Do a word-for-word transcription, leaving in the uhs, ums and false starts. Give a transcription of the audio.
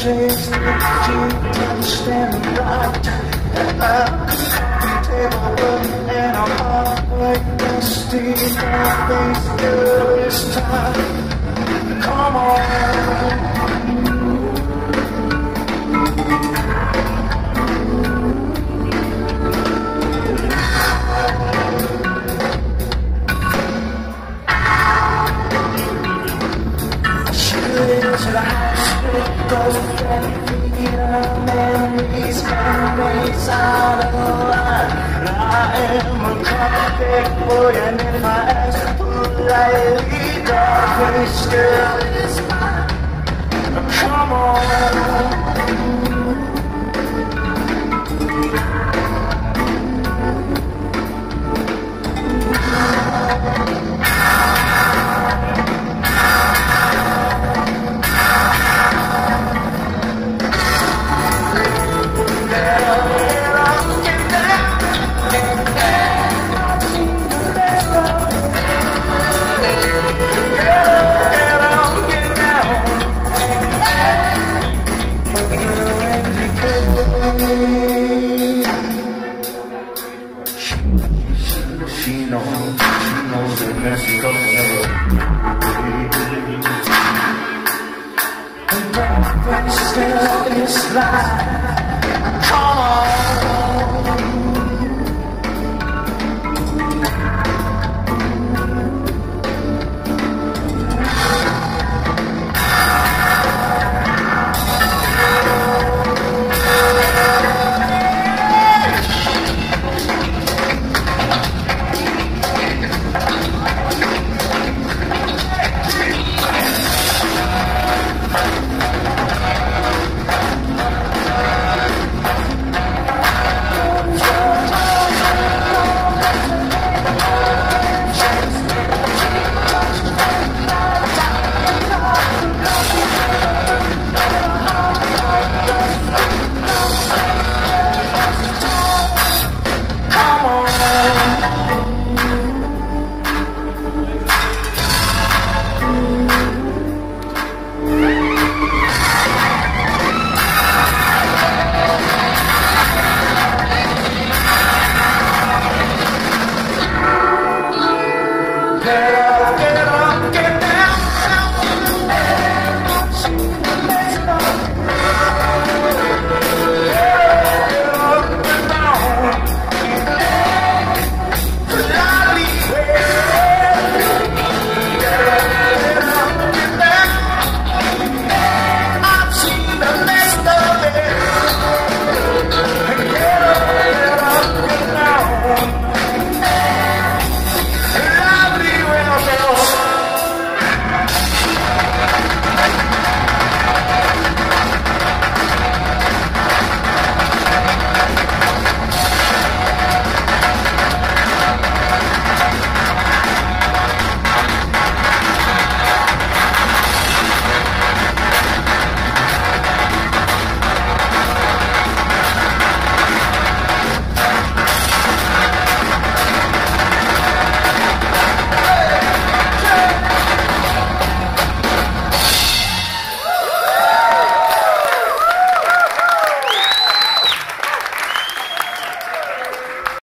chase that you understand the right. And I'm coffee table and I'm halfway dusty. My face, girl, it's time. Come on. To the house with those freedom memories, memories out of line. I am a cupcake boy, and if I ask politely, dark still is mine. Come on. She knows, she knows that Mexico never. And that still is life. Come on.